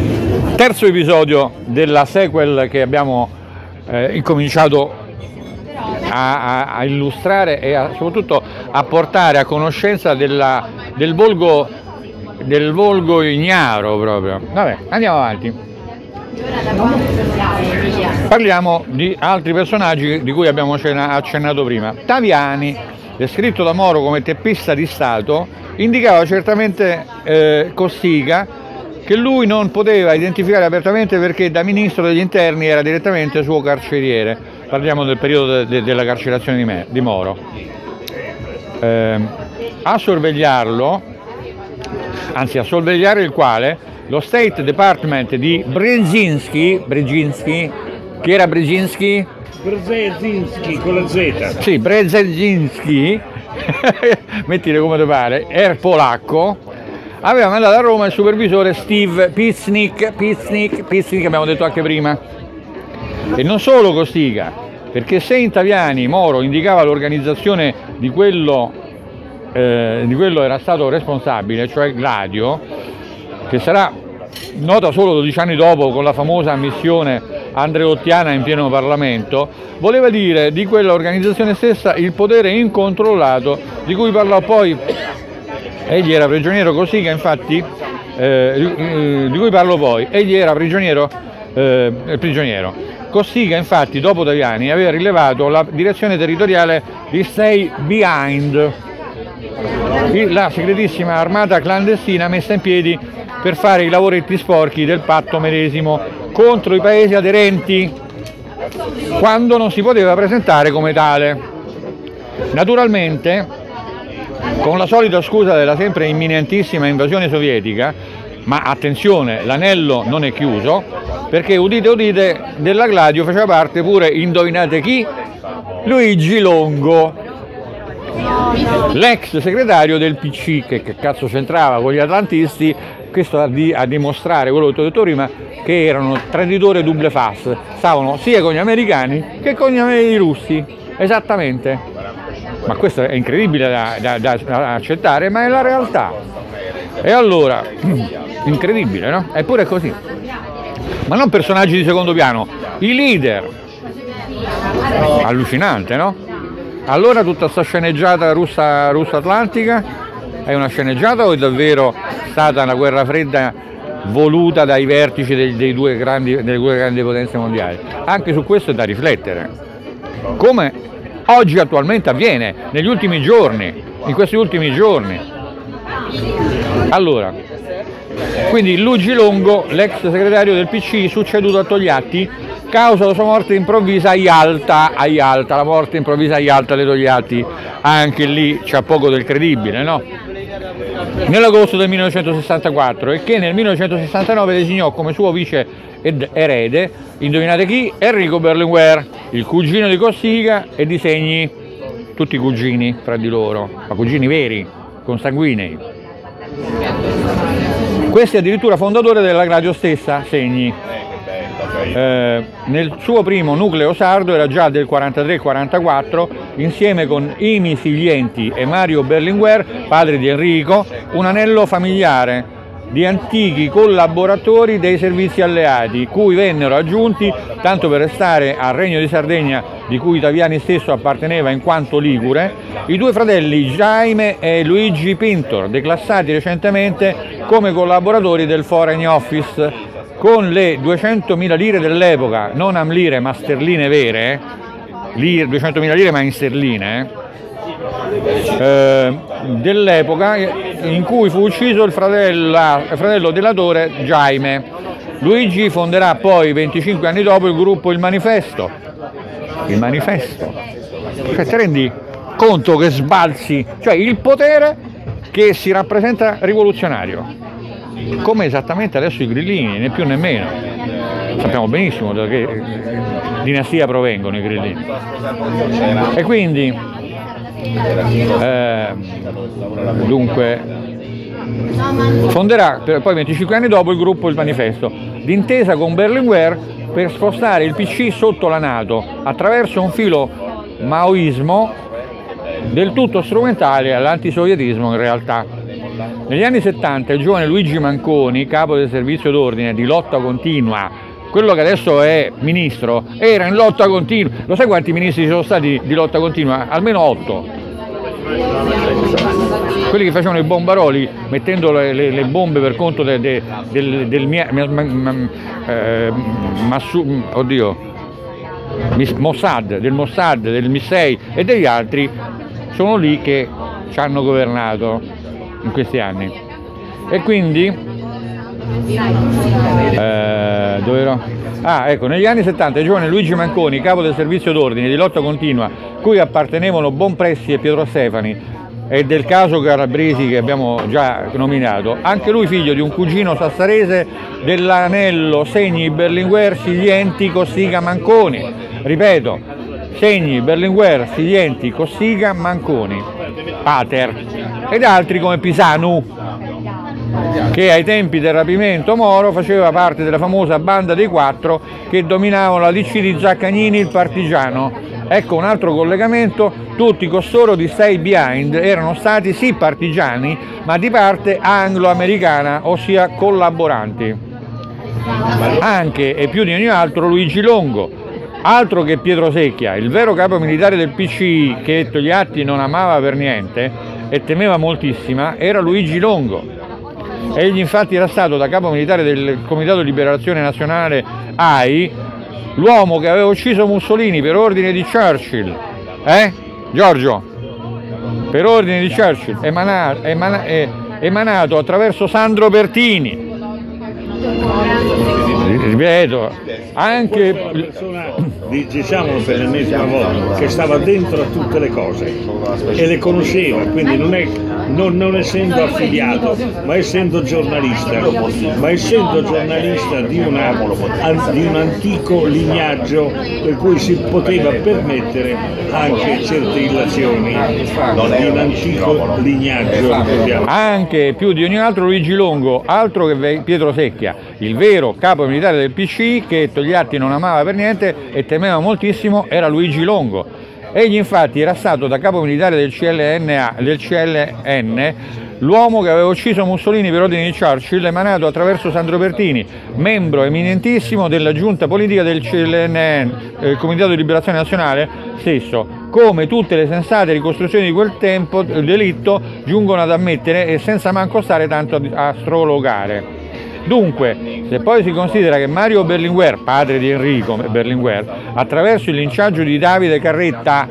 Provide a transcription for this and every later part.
Terzo episodio della sequel che abbiamo incominciato a illustrare e soprattutto a portare a conoscenza del volgo ignaro proprio. Vabbè, andiamo avanti. Parliamo di altri personaggi di cui abbiamo accennato prima. Taviani, descritto da Moro come teppista di Stato, indicava certamente Cossiga, che lui non poteva identificare apertamente perché da ministro degli interni era direttamente suo carceriere. Parliamo del periodo della carcerazione di Moro. A sorvegliarlo, anzi a sorvegliare il quale, lo State Department di Brzezinski, chi era Brzezinski? Brzezinski con la Z. Sì, Brzezinski, mettile come ti pare, era polacco, aveva mandato a Roma il supervisore Steve Piznik, abbiamo detto anche prima. E non solo Cossiga, perché se in Taviani Moro indicava l'organizzazione di quello era stato responsabile, cioè Gladio, che sarà nota solo 12 anni dopo con la famosa missione andreottiana in pieno Parlamento, voleva dire di quella organizzazione stessa il potere incontrollato di cui parlò poi, egli era prigioniero Cossiga, infatti, di cui parlo poi, egli era prigioniero. Cossiga, infatti, dopo Taviani, aveva rilevato la direzione territoriale di Stay Behind, la segretissima armata clandestina messa in piedi per fare i lavoretti sporchi del patto medesimo contro i paesi aderenti, quando non si poteva presentare come tale. Naturalmente, con la solita scusa della sempre imminentissima invasione sovietica, ma attenzione, l'anello non è chiuso, perché udite udite, della Gladio faceva parte pure, indovinate chi? Luigi Longo, l'ex segretario del PC, che cazzo c'entrava con gli atlantisti, questo a dimostrare quello che ti ho detto prima, che erano traditori double face, stavano sia con gli americani che con gli russi, esattamente. Ma questo è incredibile da accettare, ma è la realtà. E allora, incredibile, no? Eppure è così. Ma non personaggi di secondo piano, i leader. Allucinante, no? Allora tutta questa sceneggiata russo-atlantica è una sceneggiata o è davvero stata una guerra fredda voluta dai vertici delle due grandi potenze mondiali? Anche su questo è da riflettere. Come oggi attualmente avviene, negli ultimi giorni, in questi ultimi giorni. Allora, quindi Luigi Longo, l'ex segretario del PC, succeduto a Togliatti, causa la sua morte improvvisa a Yalta, la morte improvvisa a Yalta di Togliatti, anche lì c'è poco del credibile, no? Nell'agosto del 1964, e che nel 1969 designò come suo vice ed erede, indovinate chi? Enrico Berlinguer, il cugino di Cossiga e di Segni, tutti cugini fra di loro, ma cugini veri, consanguinei. Questi addirittura fondatore della Gladio stessa, Segni. Nel suo primo nucleo sardo era già del 43-44, insieme con Imi Siglienti e Mario Berlinguer, padre di Enrico, un anello familiare di antichi collaboratori dei servizi alleati, cui vennero aggiunti, tanto per restare al Regno di Sardegna, di cui Taviani stesso apparteneva in quanto ligure, i due fratelli Jaime e Luigi Pintor, declassati recentemente come collaboratori del Foreign Office, con le 200.000 lire dell'epoca, non amlire ma sterline vere, 200.000 lire ma in sterline, dell'epoca in cui fu ucciso il fratello delatore Jaime. Luigi fonderà poi 25 anni dopo il gruppo Il Manifesto. Il Manifesto? Cioè, ti rendi conto che sbalzi? Cioè il potere che si rappresenta rivoluzionario, come esattamente adesso i grillini, né più né meno. Sappiamo benissimo da che dinastia provengono i grillini. E quindi dunque fonderà poi 25 anni dopo il gruppo Il Manifesto, d'intesa con Berlinguer per spostare il PC sotto la NATO attraverso un filo maoismo del tutto strumentale all'antisovietismo in realtà. Negli anni 70 il giovane Luigi Manconi, capo del servizio d'ordine di lotta continua, quello che adesso è ministro, era in lotta continua. Lo sai quanti ministri ci sono stati di lotta continua? Almeno 8. Quelli che facevano i bombaroli mettendo le bombe per conto del Mossad, del MI6 e degli altri, sono lì che ci hanno governato in questi anni. E quindi dove ero? Ecco, negli anni 70 il giovane Luigi Manconi, capo del servizio d'ordine di lotta continua, cui appartenevano Bonpressi e Pietro Stefani, e del caso Calabresi che abbiamo già nominato, anche lui figlio di un cugino sassarese dell'anello Segni Berlinguer Siglienti Cossiga Manconi. Ripeto, Segni Berlinguer Siglienti Cossiga Manconi, pater, ed altri come Pisanu, che ai tempi del rapimento Moro faceva parte della famosa banda dei 4 che dominavano la DC di Zaccagnini, il partigiano. Ecco un altro collegamento: tutti costoro di Stay Behind erano stati sì partigiani, ma di parte anglo-americana, ossia collaboranti. Anche e più di ogni altro Luigi Longo, altro che Pietro Secchia, il vero capo militare del PCI, che Togliatti non amava per niente e temeva moltissima, era Luigi Longo. Egli infatti era stato, da capo militare del Comitato di Liberazione Nazionale AI, l'uomo che aveva ucciso Mussolini per ordine di Churchill, Giorgio? Per ordine di Churchill, emanato attraverso Sandro Pertini. Ripeto, anche una persona, diciamolo per l'ennesima volta, che stava dentro a tutte le cose e le conosceva, quindi non essendo affiliato, ma essendo giornalista di un antico lignaggio, per cui si poteva permettere anche certe illazioni di un antico lignaggio, ricordiamo. Anche più di ogni altro Luigi Longo, altro che Pietro Secchia, il vero capo militare del PCI che Togliatti non amava per niente e temeva moltissimo, era Luigi Longo. Egli infatti era stato, da capo militare del CLN, l'uomo che aveva ucciso Mussolini per ordine di Churchill, emanato attraverso Sandro Pertini, membro eminentissimo della giunta politica del CLN, il Comitato di Liberazione Nazionale stesso. Come tutte le sensate ricostruzioni di quel tempo, il delitto giungono ad ammettere, e senza manco stare tanto a astrologare. Dunque, se poi si considera che Mario Berlinguer, padre di Enrico Berlinguer, attraverso il linciaggio di Davide Carretta,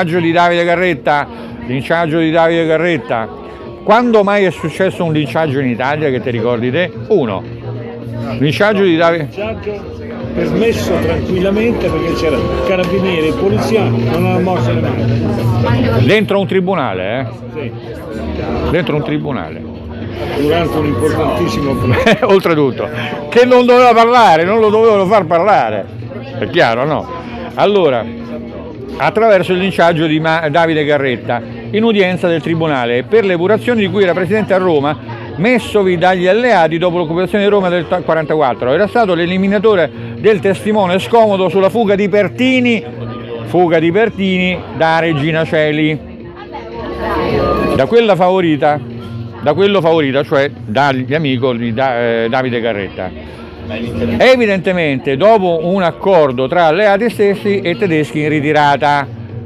quando mai è successo un linciaggio in Italia, che ti ricordi te? Uno. Linciaggio di Davide... Permesso tranquillamente perché c'era carabinieri e polizia, non hanno mosso le mani. Dentro un tribunale, Sì. Dentro un tribunale. Durante un importantissimo Oltretutto, che non doveva parlare, non lo dovevano far parlare, è chiaro, no? Allora, attraverso il linciaggio di Davide Carretta in udienza del tribunale per le epurazioni di cui era presidente a Roma, messovi dagli alleati dopo l'occupazione di Roma del 1944, era stato l'eliminatore del testimone scomodo sulla fuga di Pertini da Regina Coeli, da quello favorita, cioè dagli amici di Davide Carretta. Evidentemente, dopo un accordo tra alleati stessi e tedeschi in ritirata,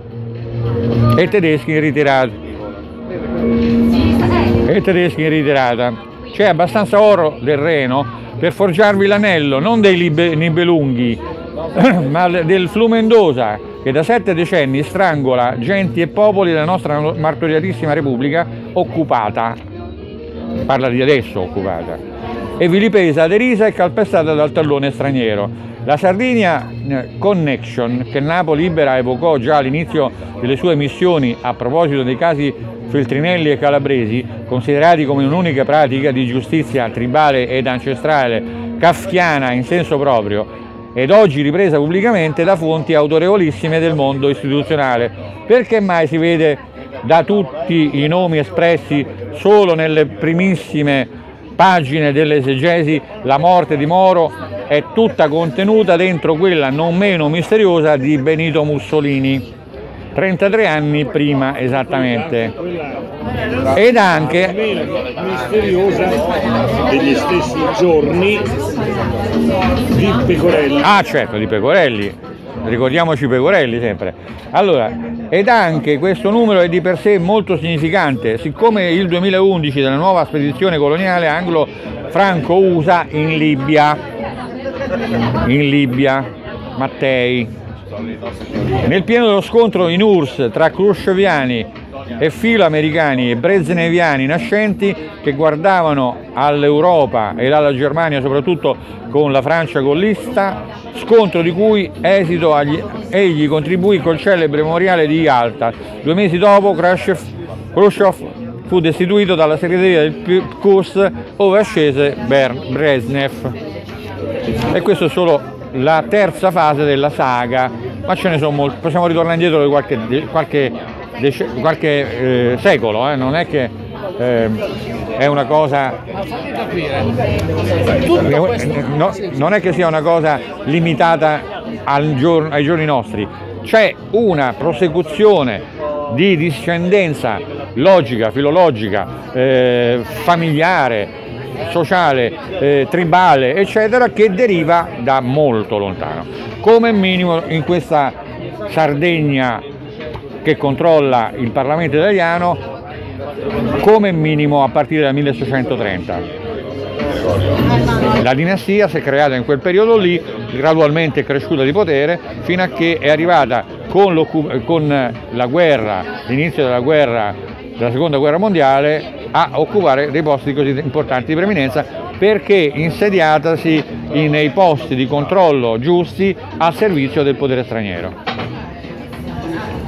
c'è abbastanza oro del Reno per forgiarvi l'anello, non dei Nibelunghi, ma del Flumendosa, che da 7 decenni strangola genti e popoli della nostra martoriatissima Repubblica occupata. Parla di adesso occupata, e vilipesa, derisa e calpestata dal tallone straniero. La Sardinia Connection, che Napoli Libera evocò già all'inizio delle sue missioni a proposito dei casi Feltrinelli e Calabresi, considerati come un'unica pratica di giustizia tribale ed ancestrale, kafkiana in senso proprio, ed oggi ripresa pubblicamente da fonti autorevolissime del mondo istituzionale. Perché mai si vede da tutti i nomi espressi solo nelle primissime pagine dell'esegesi la morte di Moro è tutta contenuta dentro quella non meno misteriosa di Benito Mussolini? 33 anni prima esattamente. Ed anche misteriosa degli stessi giorni di Pecorelli. Ah certo, di Pecorelli, ricordiamoci Pecorelli sempre. Allora, ed anche questo numero è di per sé molto significante, siccome il 2011 della nuova spedizione coloniale anglo-franco-USA in Libia, Mattei. Nel pieno dello scontro in URSS tra khrushcheviani e filoamericani e brezhneviani nascenti che guardavano all'Europa e alla Germania soprattutto con la Francia gollista, scontro di cui esito egli contribuì col celebre memoriale di Yalta. 2 mesi dopo Khrushchev fu destituito dalla segreteria del PQS ove ascese Brezhnev. E questo è solo la terza fase della saga, ma ce ne sono molti, possiamo ritornare indietro di qualche secolo, non è che è una cosa, non è che sia una cosa limitata ai giorni nostri, c'è una prosecuzione di discendenza logica, filologica, familiare, sociale, tribale, eccetera, che deriva da molto lontano. Come minimo in questa Sardegna che controlla il Parlamento italiano, come minimo a partire dal 1630. La dinastia si è creata in quel periodo lì, gradualmente è cresciuta di potere, fino a che è arrivata con la guerra, l'inizio della seconda guerra mondiale, a occupare dei posti così importanti di preeminenza, perché insediatasi nei posti di controllo giusti al servizio del potere straniero.